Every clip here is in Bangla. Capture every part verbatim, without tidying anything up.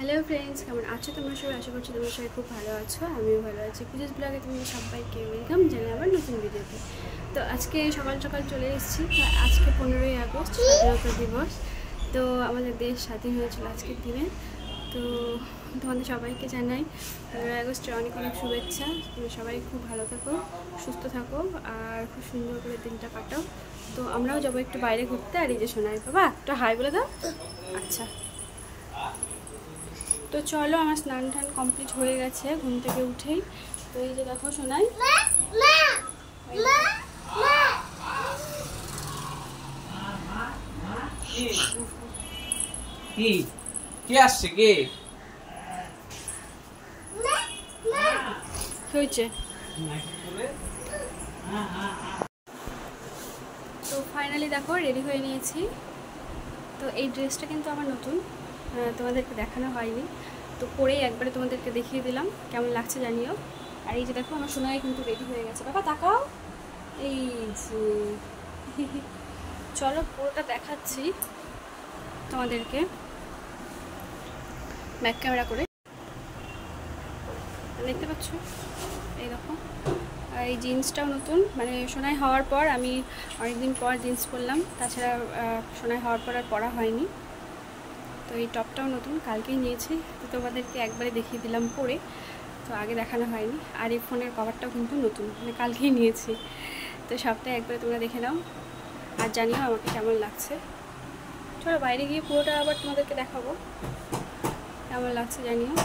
হ্যালো ফ্রেন্ডস, কেমন আছো তোমরা সবাই? আশা করছি তোমরা সবাই খুব ভালো আছো। আমিও ভালো আছি। পুজোস ব্লগে তোমাদের সবাইকে ওয়েলকাম জানাই আমার নতুন ভিডিওতে। তো আজকে সকাল সকাল চলে এসেছি। আজকে পনেরোই আগস্ট স্বাধীনতা দিবস। তো আমাদের দেশ স্বাধীন হয়েছিল আজকের দিনে। তো তোমাদের সবাইকে জানাই পনেরোই আগস্টের অনেক অনেক শুভেচ্ছা। তোমরা সবাই খুব ভালো থাকো, সুস্থ থাকো আর খুব সুন্দর করে দিনটা কাটাও। তো আমরাও যাবো একটু বাইরে ঘুরতে। আর এই যে শোনাই বাবা একটু হাই বলে দাও। আচ্ছা, তো চলো, আমার স্নান টান কমপ্লিট হয়ে গেছে ঘুম থেকে উঠেই। তো এই যে দেখো শোনাই, কি কে আসছে? কে হয়েছে? তো ফাইনালি দেখো রেডি হয়ে নিয়েছি। তো এই ড্রেসটা কিন্তু আমার নতুন, তোমাদেরকে দেখানো হয়নি, তো পরেই একবারে তোমাদেরকে দেখিয়ে দিলাম কেমন লাগছে জানিও। আর এই যে দেখো আমার সোনাই কিন্তু রেডি হয়ে গেছে। বাবা তাকাও, এই যে চলো পুরোটা দেখাচ্ছি তোমাদেরকে ব্যাক ক্যামেরা করে। দেখতে পাচ্ছ এই দেখো, আর এই জিন্সটাও নতুন, মানে সোনাই হওয়ার পর আমি অনেকদিন পর জিন্স পরলাম। তাছাড়া সোনাই হওয়ার পর আর পরা হয়নি। তো এই টপটাও নতুন, কালকেই নিয়েছি। তো তোমাদেরকে একবারে দেখিয়ে দিলাম পরে, তো আগে দেখানো হয়নি। আর এই ফোনের কভারটাও কিন্তু নতুন, মানে কালকেই নিয়েছি। তো সবটাই একবারে তোমরা দেখে নাও আর জানিও আমাকে কেমন লাগছে। চলো বাইরে গিয়ে পুরোটা আবার তোমাদেরকে দেখাবো কেমন লাগছে জানিও।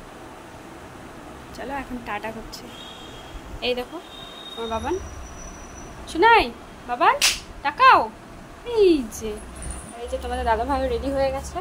চলো এখন টাটা করছে। এই দেখো আমার বাবান, শোনাই বাবান তাকাও, এই যে এই যে তোমাদের দাদা ভাইও রেডি হয়ে গেছে।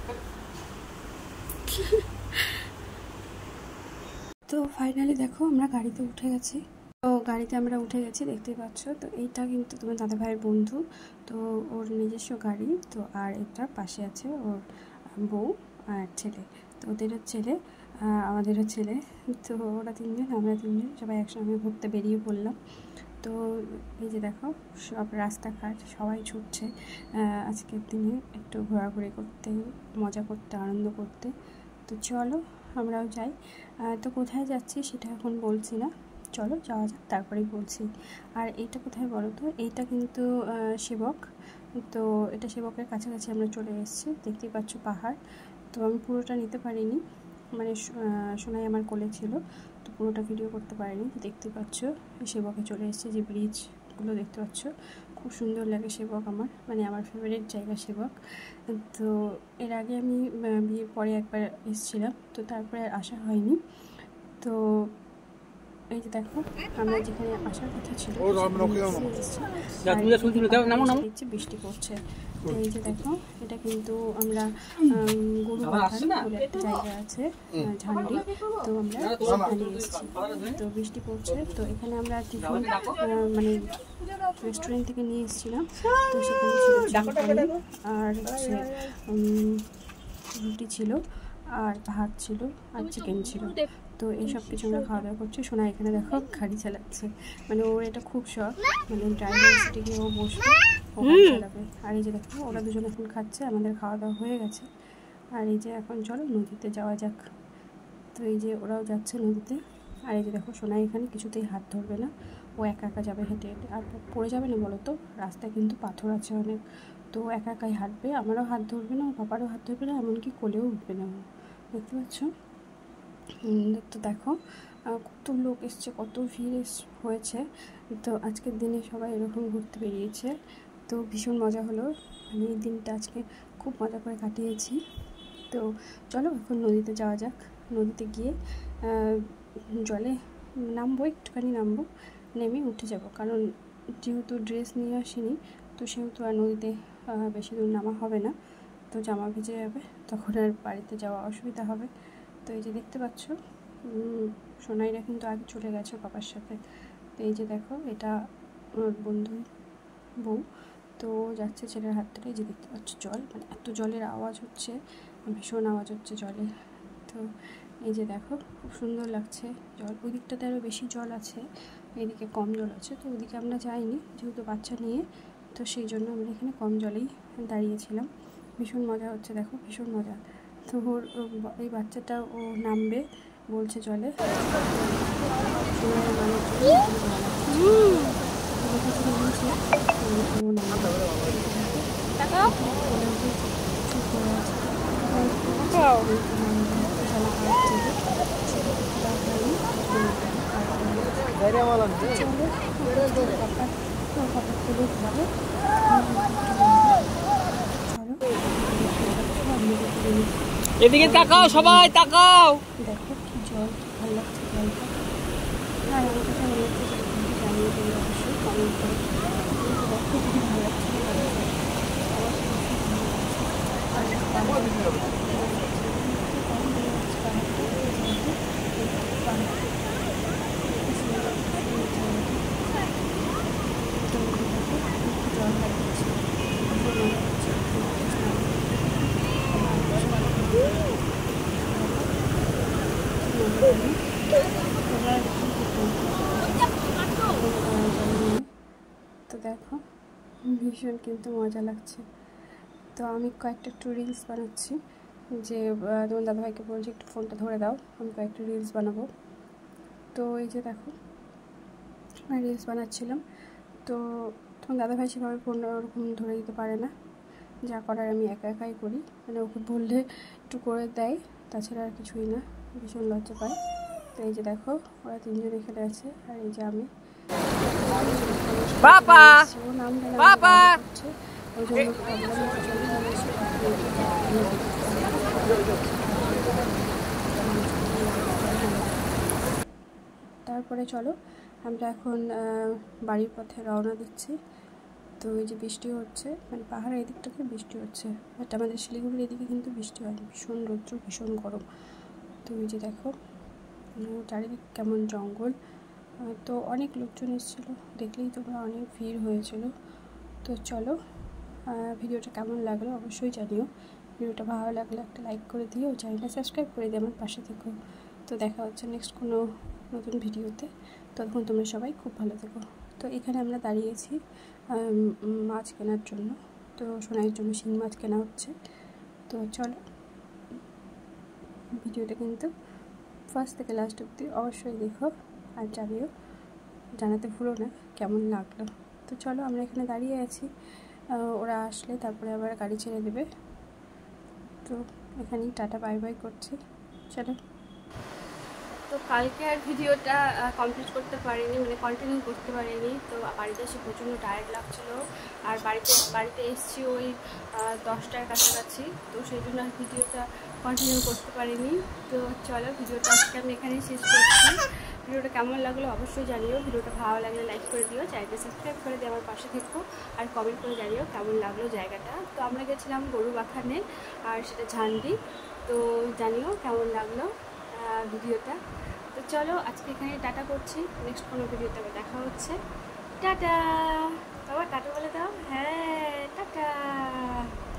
তো ফাইনালি দেখো আমরা গাড়িতে উঠে গেছি। তো গাড়িতে আমরা উঠে গেছি, দেখতেই পাচ্ছ। তো এইটা কিন্তু তোমার দাদা ভাইয়ের বন্ধু, তো ওর নিজস্ব গাড়ি। তো আর এটা পাশে আছে ওর বউ আর ছেলে। তো ওদেরও ছেলে, আমাদেরও ছেলে। তো ওরা তিনজন, আমরা তিনজন সবাই একসঙ্গে ঘুরতে বেরিয়ে পড়লাম। তো এই যে দেখো সব রাস্তাঘাট সবাই ছুটছে আজকের দিনে একটু ঘোরাঘুরি করতে, মজা করতে, আনন্দ করতে। তো চলো আমরাও যাই। তো কোথায় যাচ্ছি সেটা এখন বলছি না, চলো যাওয়া যাক তারপরেই বলছি। আর এইটা কোথায় বলো তো? এইটা কিন্তু সেবক। তো এটা সেবকের কাছাকাছি আমরা চলে এসেছি, দেখতেই পাচ্ছ পাহাড়। তো আমি পুরোটা নিতে পারিনি, মানে সোনাই আমার কোলে ছিল, তো পুরোটা ভিডিও করতে পারিনি। দেখতে পাচ্ছ সেবকে চলে এসেছে, যে ব্রিজগুলো দেখতে পাচ্ছ খুব সুন্দর লাগে। সেবক আমার, মানে আমার ফেভারিট জায়গা সেবক। তো এর আগে আমি বিয়ের পরে একবার এসেছিলাম, তো তারপরে আর আসা হয়নি। তো এই যে দেখো আমরা যেখানে আসার কথা ছিল দেখছি বৃষ্টি পড়ছে। তো এই যে দেখো এটা কিন্তু আমরা গরু বাঁধান বলে একটা জায়গা আছে ঝান্ডি, তো আমরা সেখানে এসেছি। তো বৃষ্টি পড়ছে, তো এখানে আমরা টিফিন মানে রেস্টুরেন্ট থেকে নিয়ে এসেছিলাম। তো সেখানে ছিল আর হচ্ছে রুটি ছিল, আর ভাত ছিল, আর চিকেন ছিল। তো এইসব কিছু আমরা খাওয়া দাওয়া করছি। সোনা এখানে দেখো গাড়ি চালাচ্ছে, মানে ওর এটা খুব শখ, মানে ড্রাইভার সিটে গিয়ে ও বসবে, ও গাড়ি চালাবে। আর এই যে দেখো ওরা দুজন এখন খাচ্ছে, আমাদের খাওয়া দাওয়া হয়ে গেছে। আর এই যে এখন চলো নদীতে যাওয়া যাক। তো এই যে ওরাও যাচ্ছে নদীতে। আর এই যে দেখো সোনা এখানে কিছুতেই হাত ধরবে না, ও একা একা যাবে হেঁটে হেঁটে। আর পড়ে যাবে না বলো তো, রাস্তায় কিন্তু পাথর আছে অনেক। তো একা একাই হাঁটবে, আমারও হাত ধরবে না, ওর বাবারও হাত ধরবে না, এমনকি কোলেও উঠবে না। দেখতে পাচ্ছ? তো দেখো কত লোক এসছে, কত ভিড় হয়েছে। তো আজকের দিনে সবাই এরকম ঘুরতে বেরিয়েছে, তো ভীষণ মজা হলো। মানে এই দিনটা আজকে খুব মজা করে কাটিয়েছি। তো চলো এখন নদীতে যাওয়া যাক। নদীতে গিয়ে জলে নামবো, একটুখানি নামবো, নেমে উঠে যাব। কারণ যেহেতু ড্রেস নিয়ে আসিনি, তো সেহেতু আর নদীতে বেশি দূর নামা হবে না। তো জামা ভিজে যাবে, তখন আর বাড়িতে যাওয়া অসুবিধা হবে। তো এই যে দেখতে পাচ্ছ সোনাইরা কিন্তু আগে চলে গেছে বাবার সাথে। তো এই যে দেখো এটা ওর বন্ধু বউ, তো যাচ্ছে ছেলের হাত ধরে। এই যে দেখতে পাচ্ছ জল, মানে এত জলের আওয়াজ হচ্ছে, ভীষণ আওয়াজ হচ্ছে জলে। তো এই যে দেখো খুব সুন্দর লাগছে জল। ওই দিকটাতে আরও বেশি জল আছে, এদিকে কম জল আছে। তো ওদিকে আমরা যাইনি যেহেতু বাচ্চা নিয়ে, তো সেই জন্য আমরা এখানে কম জলেই দাঁড়িয়েছিলাম। ভীষণ মজা হচ্ছে দেখো, ভীষণ মজা। তো ওর এই বাচ্চাটা ও নামবে বলছে জলে। এদিকে তাকাও, সবাই তাকাও। দেখো কি জল, ভালো লাগছে জলটা। আর আমার কাছে মনে হচ্ছে জানিয়ে দেবে অবশ্যই কমেন্ট করে। খুব ভালো লাগছে। তো দেখো ভীষণ কিন্তু মজা লাগছে। তো আমি কয়েকটা একটু রিলস বানাচ্ছি, যে তোমার দাদাভাইকে বলছি একটু ফোনটা ধরে দাও, আমি কয়েকটা রিলস বানাবো। তো এই যে দেখো আমি রিলস বানাচ্ছিলাম। তো তোমার দাদাভাই সেভাবে ফোনটা ওরকম ধরে দিতে পারে না, যা করার আমি একা একাই করি, মানে ওকে বললে একটু করে দেয়, তাছাড়া আর কিছুই না, ভীষণ লজ্জা পায়। তো এই যে দেখো ওরা তিনজন এখানে আছে, আর এই যে আমি বাবা বাবা ওই জন্য তারপরে চলো আমরা এখন বাড়ির পথে রওনা দিচ্ছি। তো এই যে বৃষ্টি হচ্ছে, মানে পাহাড়ের এদিকটাতে বৃষ্টি হচ্ছে, বাট আমাদের শিলিগুড়ির এদিকে কিন্তু বৃষ্টি হয়, ভীষণ রৌদ্র, ভীষণ গরম। তো এই যে দেখো চারিদিক কেমন জঙ্গল। তো অনেক লোকজন এসেছিলো, দেখলেই তোমরা অনেক ভিড় হয়েছিল। তো চলো ভিডিওটা কেমন লাগলো অবশ্যই জানিও। ভিডিওটা ভালো লাগলে একটা লাইক করে দিও, চ্যানেলটা সাবস্ক্রাইব করে দিও, আমার পাশে থেকো। তো দেখা হচ্ছে নেক্সট কোনো নতুন ভিডিওতে, ততক্ষণ তোমরা সবাই খুব ভালো থেকো। তো এখানে আমরা দাঁড়িয়েছি মাছ কেনার জন্য, তো সোনাইয়ের জন্য শিং মাছ কেনা হচ্ছে। তো চলো ভিডিওটা কিন্তু ফার্স্ট থেকে লাস্ট অবধি অবশ্যই দেখো, আর জানিও, জানাতে ভুলো না কেমন লাগলো। তো চলো আমরা এখানে দাঁড়িয়ে আছি, ওরা আসলে তারপরে আবার গাড়ি ছেড়ে দেবে। তো এখানেই টাটা বাই বাই করছি, চলো। তো কালকে আর ভিডিওটা কমপ্লিট করতে পারিনি, মানে কন্টিনিউ করতে পারিনি। তো বাড়িতে এসে প্রচণ্ড টায়ার্ড লাগছিলো, আর বাড়িতে বাড়িতে এসেছি ওই দশটার কাছাকাছি, তো সেই জন্য আর ভিডিওটা কন্টিনিউ করতে পারিনি। তো চলো ভিডিওটা আজকে আমি এখানেই শেষ করছি। ভিডিওটা কেমন লাগলো অবশ্যই জানিও, ভিডিওটা ভালো লাগলে লাইক করে দিও, চ্যানেলটা সাবস্ক্রাইব করে দিয়ে আমার পাশে থেকো, আর কমেন্ট করে জানিও কেমন লাগলো জায়গাটা। তো আমরা গেছিলাম গরুবাখানে, আর সেটা ঝান্ডি। তো জানিও কেমন লাগলো ভিডিওটা। তো চলো আজকে এখানে টাটা করছি, নেক্সট কোনো ভিডিওতে আবার দেখা হচ্ছে। টাটা, বাবা টাটা বলে দাও। হ্যাঁ টাটা।